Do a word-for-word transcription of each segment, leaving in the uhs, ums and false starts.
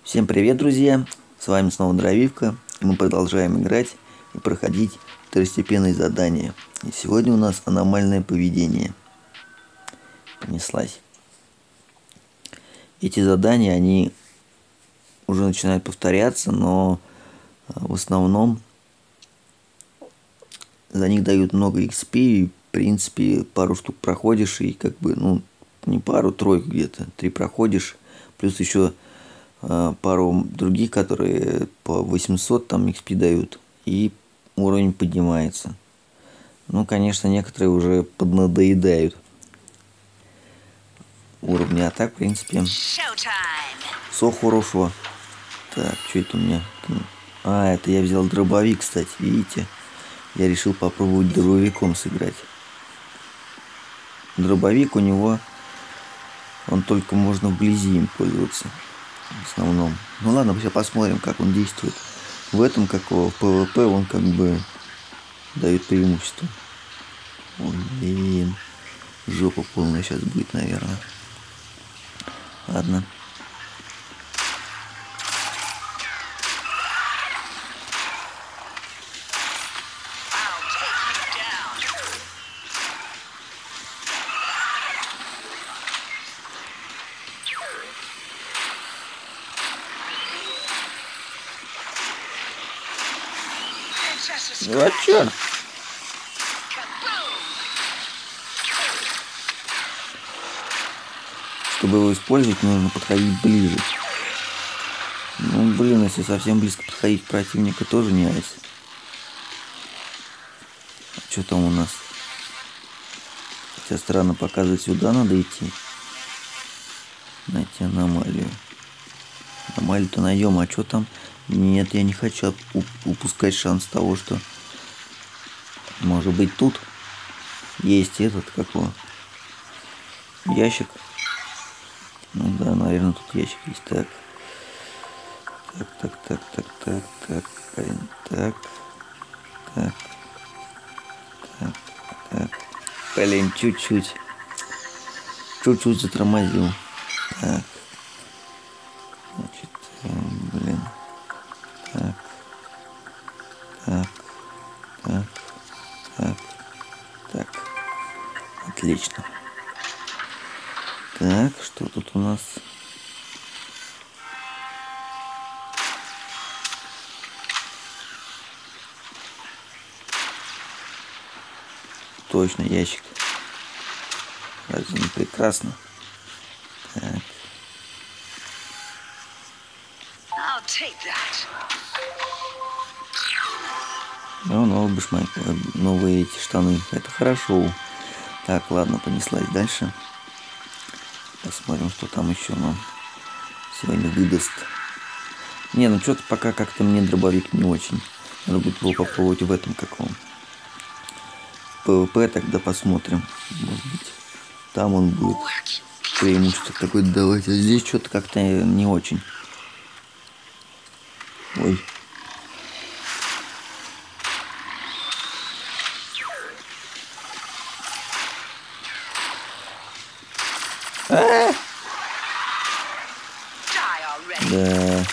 Всем привет, друзья! С вами снова Дровивка, и мы продолжаем играть и проходить второстепенные задания. И сегодня у нас аномальное поведение. Понеслась. Эти задания, они уже начинают повторяться, но в основном за них дают много икс пи, и, в принципе, пару штук проходишь, и как бы, ну, не пару, тройку где-то, три проходишь, плюс еще пару других, которые по восемьсот там икс пи дают, и уровень поднимается. Ну, конечно, некоторые уже поднадоедают уровни, а так, в принципе, все хорошо. Так, что это у меня? А, это я взял дробовик, кстати, видите? Я решил попробовать дробовиком сыграть. Дробовик у него, он только можно вблизи им пользоваться. В основном. Ну ладно, сейчас посмотрим, как он действует. В этом, как его, в пэ вэ пэ, он как бы дает преимущество. Ой, блин. Жопа полная сейчас будет, наверное. Ладно. Ну а чё? Чтобы его использовать, нужно подходить ближе. Ну, блин, если совсем близко подходить к противнику, тоже не айс. А что там у нас? Хотя странно показывать, сюда надо идти. Найти аномалию. Аномалию-то найдем, а что там? Нет, я не хочу упускать шанс того, что может быть тут есть этот, какой ящик. Ну да, наверное, тут ящик есть. Так. Так, так, так, так, так, так, блин, так, так, так, так. Блин, чуть-чуть. Чуть-чуть затормозил. Так. Значит, блин. Так. Так. Так. Так. Так. Отлично. Так, что тут у нас? Точно, ящик. Разве не прекрасно? Так. Ну, новые башмаки, новые эти штаны. Это хорошо. Так, ладно, понеслась дальше. Посмотрим, что там еще нам сегодня выдаст. Не, ну что-то пока как-то мне дробовик не очень. Надо будет его попробовать в этом каком. пэ вэ пэ, тогда посмотрим. Может быть, там он будет преимущество такое давать. А здесь что-то как-то не очень. Ой. А! Да.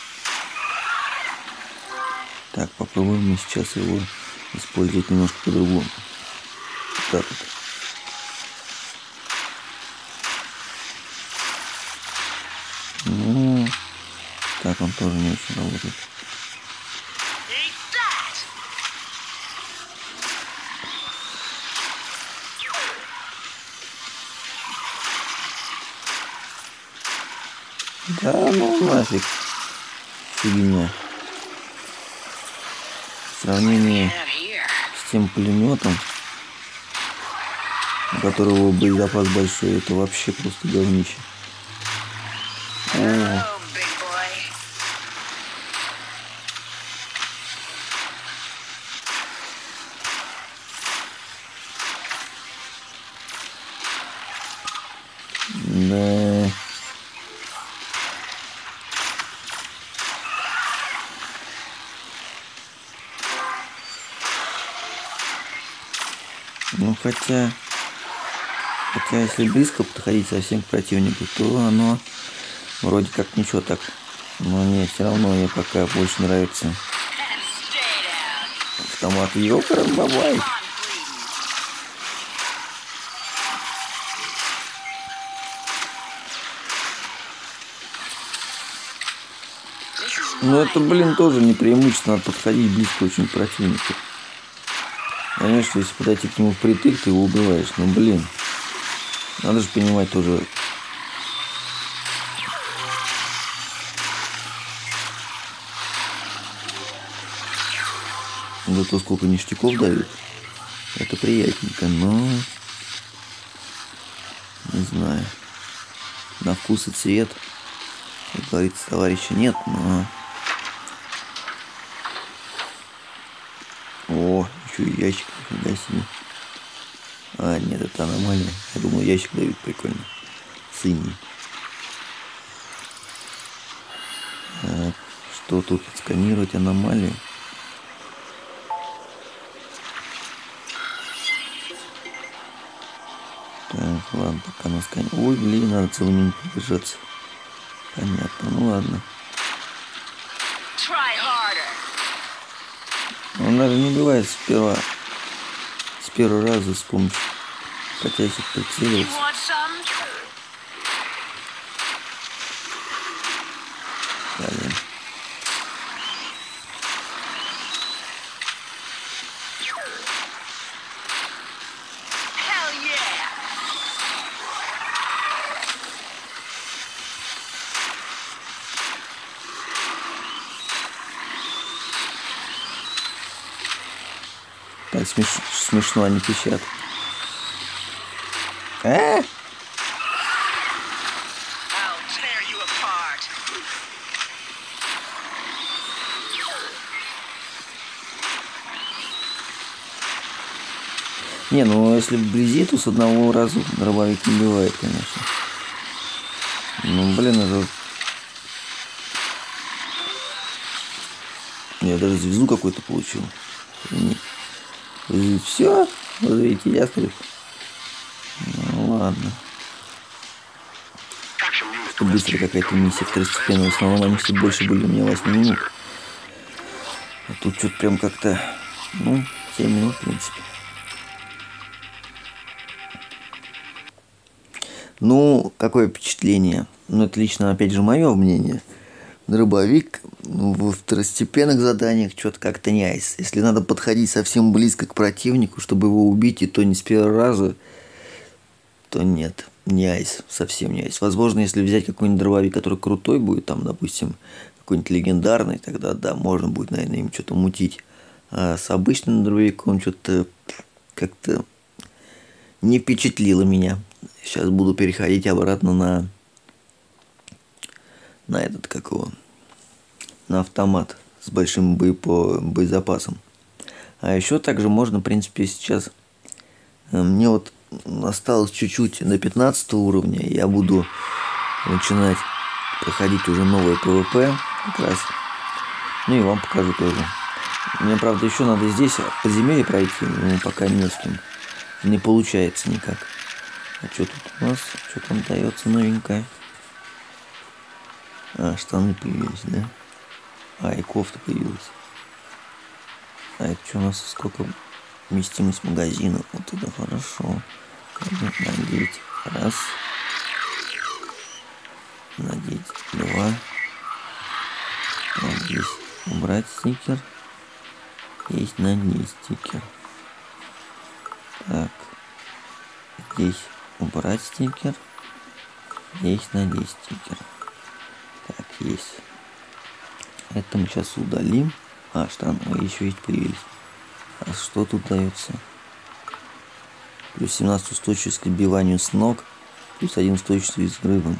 Так, попробуем мы сейчас его использовать немножко по-другому. Так вот. Ну, так он тоже не очень работает. Да ну нафиг. Фигня. В сравнении с тем пулеметом, у которого боезапас большой, это вообще просто говнище. О. Да. Ну хотя, хотя если близко подходить совсем к противнику, то оно вроде как ничего так Но нет, все равно мне пока больше нравится автомат Йокаран Бабай. Ну это, блин, тоже не преимущество, надо подходить близко очень к противнику. Конечно, если подойти к нему впритык, ты его убиваешь. Но, блин, надо же понимать тоже. Зато сколько ништяков дают. Это приятненько, но... Не знаю. На вкус и цвет. Как говорится, товарища нет, но... О, еще и ящик, нифига себе. А, нет, это аномалия. Я думал, ящик дают прикольно. Синий. А, что тут? Сканировать аномалию. Так, ладно, пока на скане. Ой, блин, надо целую минуту держаться. Понятно, ну ладно. Он даже не бывает с первого, с первого раза с помощью, хотя если прицеливаться. Блин. Так смеш... смешно они пищат. А? Не, ну если вблизи, то с одного раза дробовик не бывает, конечно. Ну, блин, это... Я даже звезду какую-то получил. Все, вот видите, ястреб. Ну ладно. Что быстро какая-то миссия второстепенная. В основном они все больше были у меня восемь минут. А тут что-то прям как-то, ну, семь минут, в принципе. Ну, какое впечатление? Ну, это лично, опять же, мое мнение. Дробовик, ну, во второстепенных заданиях что-то как-то не айс. Если надо подходить совсем близко к противнику, чтобы его убить, и то не с первого раза, то нет, не айс, совсем не айс. Возможно, если взять какой-нибудь дробовик, который крутой будет, там, допустим, какой-нибудь легендарный, тогда, да, можно будет, наверное, им что-то мутить. А с обычным дробовиком что-то как-то не впечатлило меня. Сейчас буду переходить обратно на... на этот, как его, на автомат с большим боепо... боезапасом. А еще также можно, в принципе, сейчас... Мне вот осталось чуть-чуть до пятнадцатого уровня. Я буду начинать проходить уже новое ПВП как раз. Ну и вам покажу тоже. Мне, правда, еще надо здесь подземелье пройти, но пока не с кем. Не получается никак. А что тут у нас? Что там дается новенькое? А, штаны появились, да? А, и кофта появилась. А это что у нас? Сколько вместимость магазина? Вот это хорошо. Надеть. Раз. Надеть. Два. Вот здесь убрать стикер. Есть надеть стикер. Так. Здесь убрать стикер. Здесь надеть стикер. Так, есть. Это мы сейчас удалим. А, штаны еще есть появились. А что тут дается? Плюс семнадцать устойчивость к отбиванию с ног. Плюс один устойчивость с взрывом.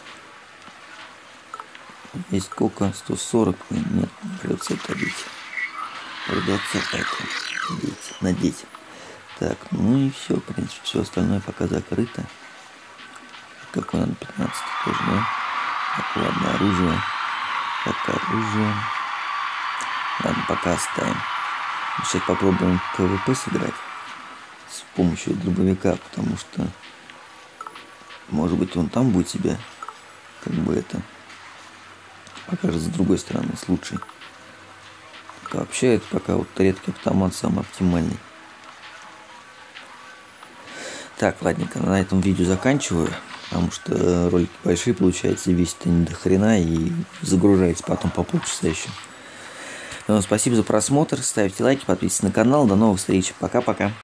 Есть сколько? сто сорок. Нет, придется это одеть. Придется это надеть. надеть. Так, ну и все, в принципе, все остальное пока закрыто. Какой надо? пятнадцать тоже, да? Так, ладно, оружие. Так, оружие. Ладно, пока оставим. Сейчас попробуем ПВП сыграть с помощью дробовика, потому что, может быть, он там будет себя, как бы это, покажет с другой стороны, с лучшей. А вообще, это пока вот редкий автомат самый оптимальный. Так, ладненько, на этом видео заканчиваю, потому что ролики большие получаются, весят они до хрена и загружается потом по полчаса еще. Спасибо за просмотр, ставьте лайки, подписывайтесь на канал, до новых встреч, пока-пока.